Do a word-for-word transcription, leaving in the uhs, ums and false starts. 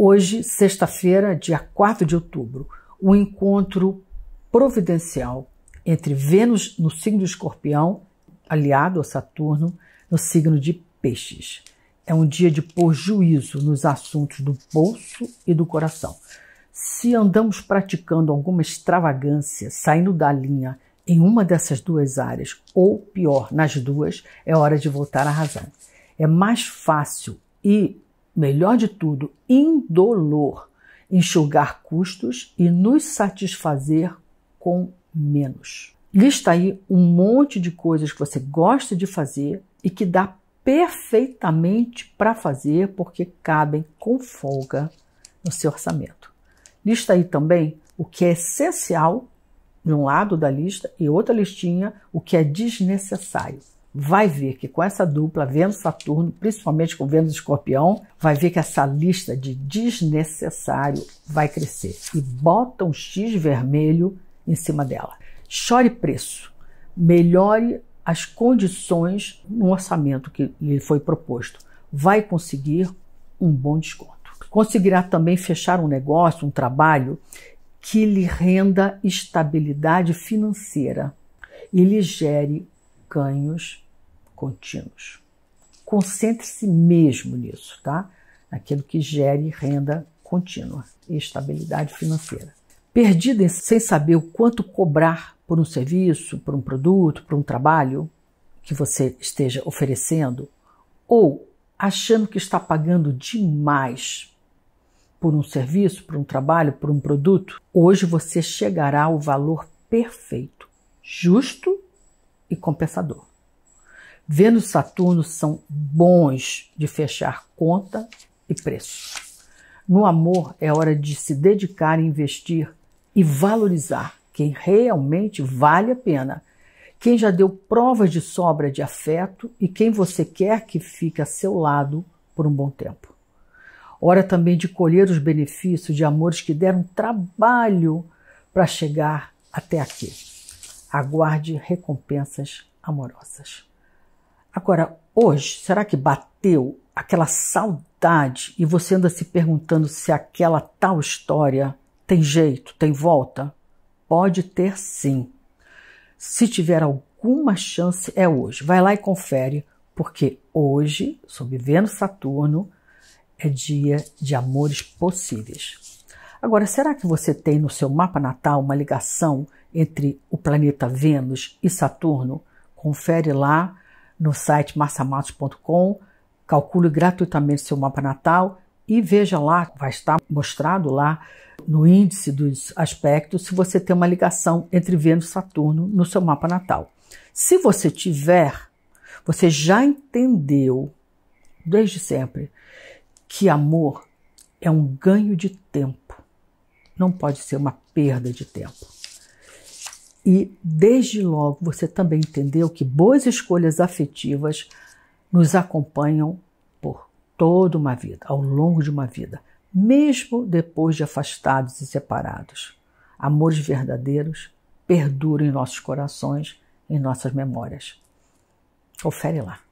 Hoje, sexta-feira, dia quatro de outubro, um encontro providencial entre Vênus no signo de Escorpião, aliado a Saturno, no signo de Peixes. É um dia de pôr juízo nos assuntos do bolso e do coração. Se andamos praticando alguma extravagância, saindo da linha em uma dessas duas áreas, ou pior, nas duas, é hora de voltar à razão. É mais fácil e, melhor de tudo, indolor enxugar custos e nos satisfazer com menos. Lista aí um monte de coisas que você gosta de fazer e que dá perfeitamente para fazer porque cabem com folga no seu orçamento. Lista aí também o que é essencial de um lado da lista e outra listinha o que é desnecessário. Vai ver que com essa dupla Vênus-Saturno, principalmente com Vênus-Escorpião, vai ver que essa lista de desnecessário vai crescer. E bota um X vermelho em cima dela. Chore preço. Melhore as condições no orçamento que lhe foi proposto. Vai conseguir um bom desconto. Conseguirá também fechar um negócio, um trabalho que lhe renda estabilidade financeira e lhe gere ganhos contínuos. Concentre-se mesmo nisso, tá? Aquilo que gere renda contínua e estabilidade financeira. Perdida sem saber o quanto cobrar por um serviço, por um produto, por um trabalho que você esteja oferecendo, ou achando que está pagando demais por um serviço, por um trabalho, por um produto, hoje você chegará ao valor perfeito, justo e compensador. Vênus e Saturno são bons de fechar conta e preço. No amor é hora de se dedicar a investir e valorizar quem realmente vale a pena, quem já deu provas de sobra de afeto e quem você quer que fique a seu lado por um bom tempo. Hora também de colher os benefícios de amores que deram trabalho para chegar até aqui. Aguarde recompensas amorosas. Agora, hoje, será que bateu aquela saudade e você anda se perguntando se aquela tal história tem jeito, tem volta? Pode ter sim. Se tiver alguma chance, é hoje. Vai lá e confere, porque hoje, sob Vênus e Saturno, é dia de amores possíveis. Agora, será que você tem no seu mapa natal uma ligação entre o planeta Vênus e Saturno? Confere lá no site marcia matos ponto com, calcule gratuitamente seu mapa natal e veja lá, vai estar mostrado lá no índice dos aspectos se você tem uma ligação entre Vênus e Saturno no seu mapa natal. Se você tiver, você já entendeu desde sempre que amor é um ganho de tempo, não pode ser uma perda de tempo. E desde logo você também entendeu que boas escolhas afetivas nos acompanham por toda uma vida, ao longo de uma vida, mesmo depois de afastados e separados. Amores verdadeiros perduram em nossos corações, em nossas memórias. Confere lá.